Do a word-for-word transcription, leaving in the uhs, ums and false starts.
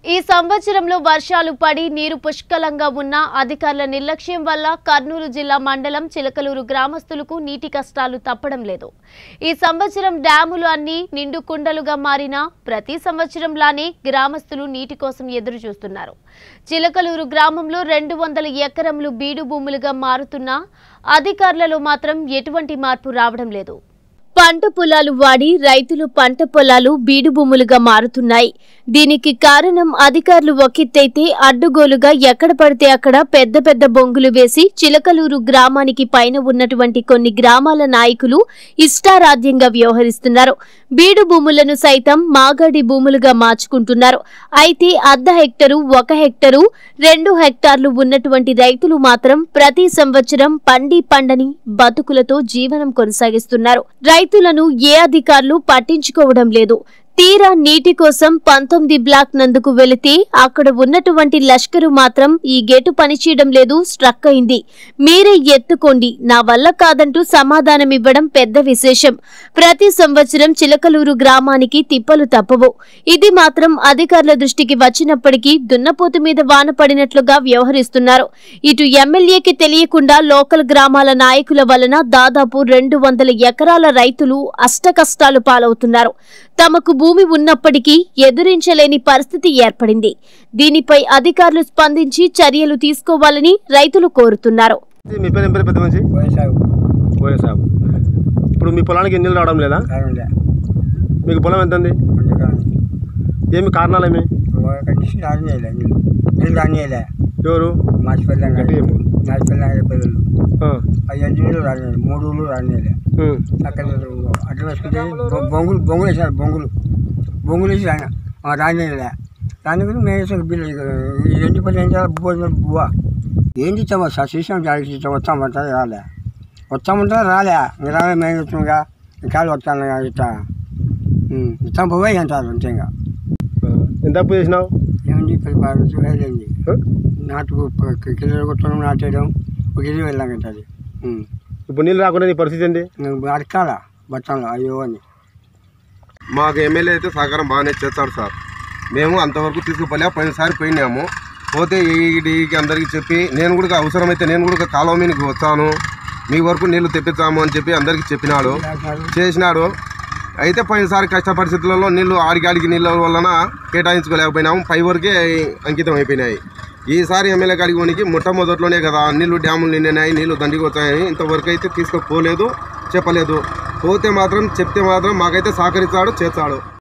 ఈ సంవత్సరంలో వర్షాలు పడి నీరు పుష్కలంగా ఉన్న అధికారుల నిర్లక్ష్యం వల్ల కర్నూలు జిల్లా మండలం చిలకలూరు గ్రామస్తులకు నీటి కష్టాలు తప్పడం లేదు. ఈ సంవత్సరం డ్యాములు అన్ని నిండు కుండలుగా మారినా ప్రతి సంవత్సరంలానే గ్రామస్తులు నీటి కోసం ఎదురు చూస్తున్నారు. చిలకలూరు గ్రామంలో రెండు వందల ఎకరములు బీడు భూములుగా మారుతున్నా అధికారులలో మాత్రం ఎటువంటి మార్పు రావడం లేదు. పంట పొలాలు వాడి రైతులు పంట పొలాలు బీడు భూములుగా మారుతున్నాయి. దీనికి కారణం అధికారులు ఒకెత్తైతే అడ్డుగోలుగా ఎక్కడ పడితే అక్కడ పెద్ద పెద్ద బొంగులు వేసి చిలకలూరు గ్రామానికి పైన ఉన్నటువంటి కొన్ని గ్రామాల నాయకులు ఇష్టారాధ్యంగా వ్యవహరిస్తున్నారు. బీడు భూములను సైతం మాగాడి భూములుగా మార్చుకుంటున్నారు. అయితే అర్ధ హెక్టరు ఒక హెక్టరు రెండు హెక్టార్లు ఉన్నటువంటి రైతులు మాత్రం ప్రతి సంవత్సరం పండి పండని బతుకులతో జీవనం కొనసాగిస్తున్నారు. రైతులను ఏ అధికారులు పట్టించుకోవడం లేదు. తీరా నీటి కోసం పంతొమ్మిది బ్లాక్ నందుకు వెళితే అక్కడ ఉన్నటువంటి లష్కరు మాత్రం ఈ గేటు పనిచేయడం లేదు, స్ట్రక్ అయింది, మీరే ఎత్తుకోండి, నా వల్ల కాదంటూ సమాధానం ఇవ్వడం పెద్ద విశేషం. ప్రతి సంవత్సరం చిలకలూరు గ్రామానికి తిప్పలు తప్పవు. ఇది మాత్రం అధికారుల దృష్టికి వచ్చినప్పటికీ దున్నపోతు మీద వాన పడినట్లుగా వ్యవహరిస్తున్నారు. ఇటు ఎమ్మెల్యేకి తెలియకుండా లోకల్ గ్రామాల నాయకుల వలన దాదాపు రెండు వందల ఎకరాల రైతులు అష్టకష్టాలు పాలవుతున్నారు. తమకు భూమి ఉన్నప్పటికీ ఎదురించలేని పరిస్థితి ఏర్పడింది. దీనిపై అధికారులు స్పందించి చర్యలు తీసుకోవాలని రైతులు కోరుతున్నారు. ఇప్పుడు మీ పొలానికి నీళ్ళు రావడం లేదా? మీకు పొలం ఎంత ఉంది? ఏమి కారణాలేమి? ఎవరు? ఐదు రాలేదు, మూడు ఊళ్ళు రాలేదు. అక్కడ అడ్డు వేసుకుంటే బొంగులు బొంగులు వేసినారు. బొంగులు బొంగులు వేసి రానేలే. దాని గురించి మేము వేసిన బిల్లు ఈ రెండు పది ఏం చేయాలి? భూమి బువ్వ ఏంటి ఇచ్చామో సార్ చూసాం, జాగ్రత్త ఇచ్చాం, వస్తామంటారు రాలే, వస్తామంటారు రాలే, మీరు రాలే, మేము వచ్చాముగా కాలు వస్తాను ఇట్లా ఇస్తాం పోయి అంటారు. అంతే ఇంకా ఎంత అప్పు చేసినావు? ఏమండి పది బాగా చూడలేండి. నాటుకు కిలో కొట్టడం, నాటేయడం, ఒక ఇల్లు వెళ్ళామంటే అది. ఇప్పుడు నీళ్ళు రాకుండా నీ పరిస్థితి ఏంటి? అడకాల బట్టంలో అయ్యో అని. మాకు ఎమ్మెల్యే అయితే సహకారం బాగానే చేస్తాడు సార్. మేము అంతవరకు తీసుకుపోలే, పోయినసారి పోయినాము. పోతే ఈడికి అందరికీ చెప్పి నేను కూడా అవసరమైతే నేను కూడా కాలువ మీదకి వస్తాను, మీ వరకు నీళ్లు తెప్పిస్తాము అని చెప్పి అందరికీ చెప్పినాడు, చేసినాడు. అయితే పోయినసారి కష్ట పరిస్థితులలో నీళ్లు ఆడిగాడికి నీళ్ళ వలన కేటాయించుకోలేకపోయినాము, పై వరకే అంకితం అయిపోయినాయి. ఈసారి ఎమ్మెల్యే కాడికి పోనీకి మొట్టమొదట్లోనే కదా నీళ్లు డ్యాములు నిండినాయి, నీళ్లు దండికి వచ్చాయని ఇంతవరకు అయితే తీసుకుపోలేదు, చెప్పలేదు. పోతే మాత్రం చెప్తే మాత్రం మాకైతే సహకరిస్తాడు, చేస్తాడు.